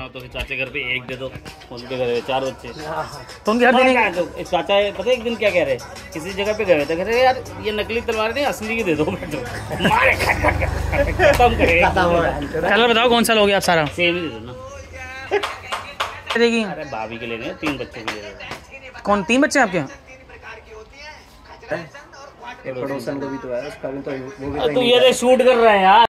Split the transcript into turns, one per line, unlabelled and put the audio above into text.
हो तो फिर चाचे घर पे एक दे दो, उनके घर 4 बच्चे
तो उनके घर देने
तो चाचा पता है एक दिन क्या कह रहे, किसी जगह पे गए थे, कह रहे यार ये नकली तलवार नहीं असली की दे दो, मारे खत्म करे।
कलर बताओ कौन सा लोगे आप सारा?
सेम ही दे दो ना।
देगी
अरे भाभी के लेने 3 बच्चों के लिए।
कौन 3 बच्चे हैं आपके?
पड़ोसन को भी तो है, उसका भी तो वो भी
तो ये शूट कर रहे हैं यार।